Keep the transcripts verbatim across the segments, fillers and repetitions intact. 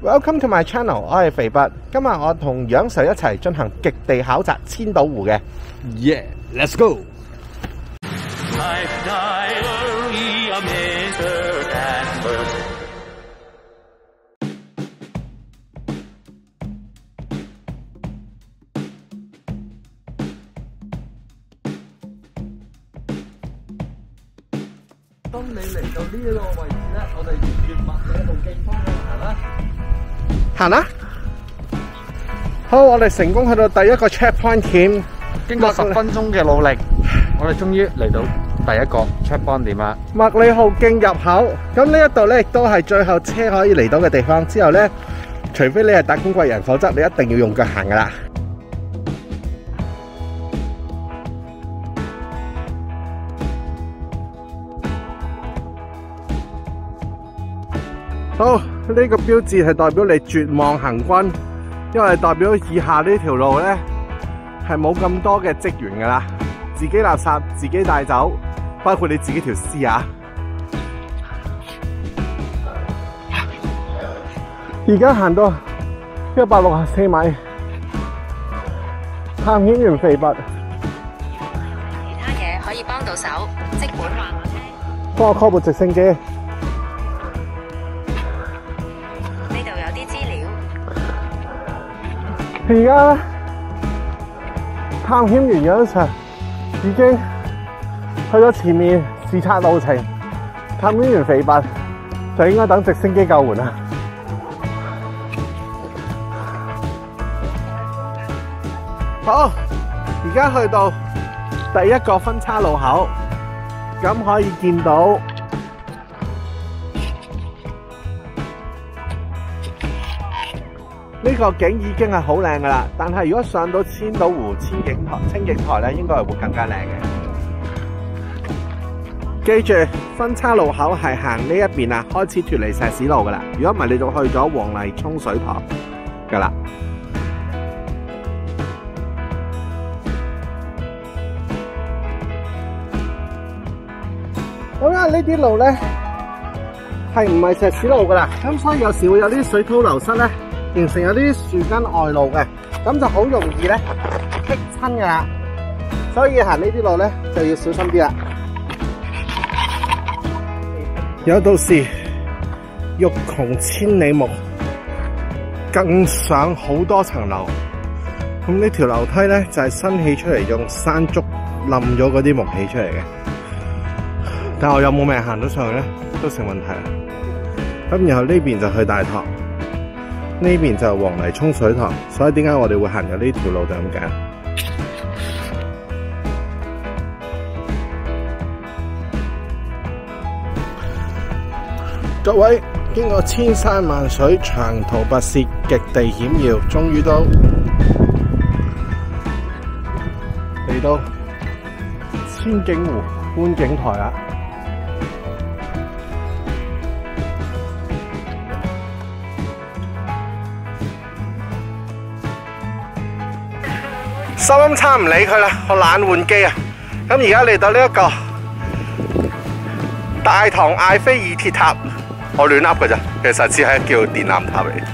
Welcome to my channel， 我係肥拔，今日我同楊 Sir 一齊進行極地考察千島湖嘅。 Yeah, let's go！ 當你嚟到呢個位置咧，我哋沿住麥理浩徑方向行啦。 行啦！好，我哋成功去到第一個 checkpoint 點。 經過十分鐘嘅努力，我哋終於嚟到第一個 checkpoint 點啦。 麥理浩徑入口，咁呢一度咧亦都係最後車可以嚟到嘅地方。之後咧，除非你係打工貴人，否則你一定要用腳行噶啦。好，呢、這個標誌係代表你絕望行軍，因為代表以下呢條路咧係冇咁多嘅職員噶啦，自己垃圾自己帶走，包括你自己條屍啊！而家行到一百六十四米，探險員肥拔， 其他嘢可以幫到手，即管話我聽。 幫我 call 部直升機。而家探險員楊 Sir 已經去咗前面視察路程，探險員肥拔就應該等直升機救援啦。好，而家去到第一個分叉路口，咁可以見到呢個景已經係好靚噶啦，但係如果上到千島湖千景台、清景台咧，應該係會更加靚嘅。記住，分叉路口係行呢一邊啊，開始脱離石屎路噶啦。如果唔係，你就去咗黃泥涌水塘噶啦。好啦，呢啲路咧係唔係石屎路噶啦？咁所以有時會有啲水土流失咧。形成有啲樹根外露嘅，咁就好容易咧棘親噶啦，所以行呢啲路咧就要小心啲啦。有道是欲窮千里目，更上好多層樓。咁呢條樓梯咧就係新起出嚟，用山竹冧咗嗰啲木起出嚟嘅。但係我有冇命行到上去咧，都成問題啦。咁然後呢邊就去大棠。呢邊就係黃泥涌水塘，所以點解我哋會行入呢條路就咁解。各位經過千山萬水、長途跋涉、極地險要，終於都嚟到千景湖觀景台啦。收音叉唔理佢啦，我懶換機啊！咁而家嚟到呢一個大棠艾菲爾鐵塔，我亂噏㗎咋，其實只係叫電纜塔嚟。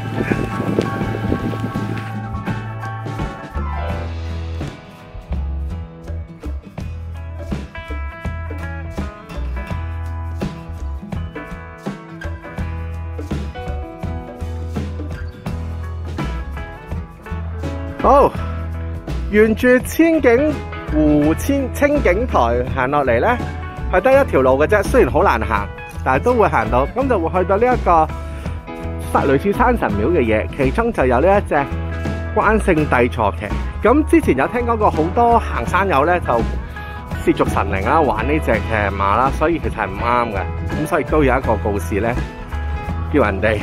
好。沿住千景湖千清景台行落嚟咧，係得一條路嘅啫。雖然好難行，但係都會行到。咁就會去到呢一個殺類似山神廟嘅嘢，其中就有呢一隻關聖帝坐騎。咁之前有聽講過好多行山友咧就褻瀆神靈啦，玩呢隻騎馬啦，所以其實係唔啱嘅。咁所以都有一個告示咧，叫人哋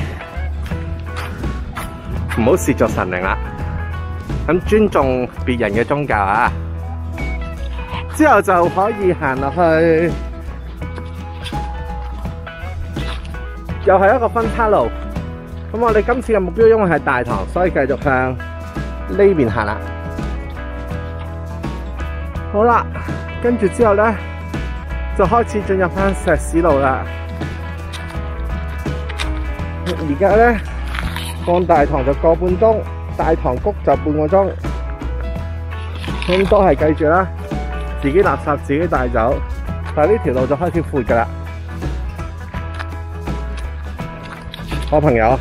唔好褻瀆神靈啦。咁尊重別人嘅宗教啊，之後就可以行落去，又係一個分叉路。咁我哋今次嘅目標因為係大棠，所以繼續向呢邊行啦。好啦，跟住之後咧，就開始進入翻石屎路啦。而家咧放大堂就個半鐘，大堂谷就半個鐘。咁都係記住啦，自己垃圾自己帶走。但係呢條路就開始闊㗎啦。我朋友，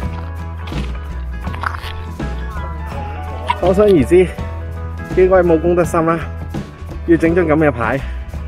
可想而知，應該冇公德心啦，要整張咁嘅牌。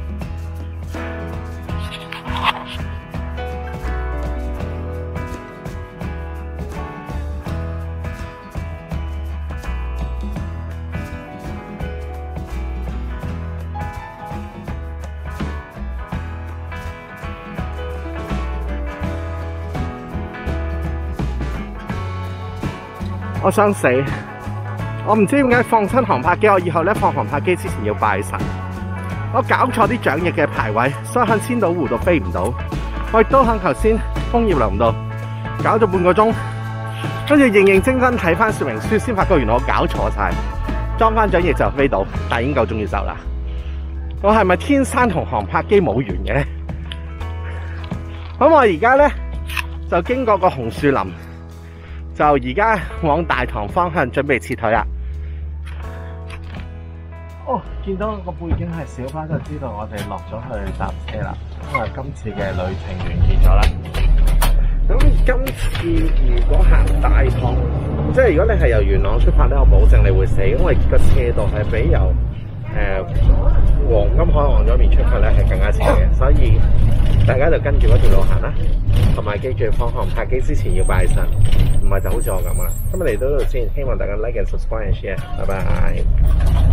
我想死！我唔知點解放親航拍機，我以後咧放航拍機之前要拜神。我搞錯啲掌翼嘅排位，所以喺千島湖度飛唔到。我亦都喺頭先楓葉林度搞咗半個鐘，跟住認認真真睇翻說明書，先發覺原來我搞錯晒，裝翻掌翼就飛到，但已經夠鐘要走啦。我係咪天生同航拍機冇緣嘅咧？咁我而家咧就經過個紅樹林。就而家往大堂方向準備撤退啦。哦，見到個背景係小巴，就知道我哋落咗去搭車啦。因為今次嘅旅程完結咗啦。咁今次如果行大堂，即係如果你係由元朗出發咧，我保證你會死，因為個斜度係比由誒、呃、黃金海岸嗰邊出發咧係更加斜嘅，所以大家就跟住嗰條路行啦。同埋記住放航拍機之前要拜神，唔係就好似我咁啦。今日嚟到呢度先，希望大家 like and subscribe and share，拜拜。